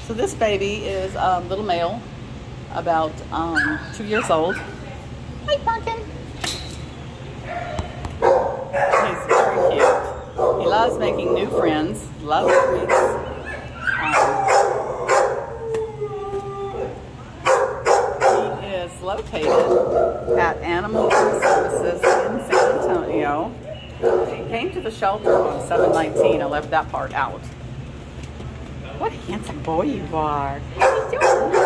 So this baby is a little male, about 2 years old. Hi, Pumpkin. He's very cute. He loves making new friends, loves treats. He is located at Animal Services in San Antonio. He came to the shelter on 7/19. I left that part out. What a handsome boy you are. How you doing?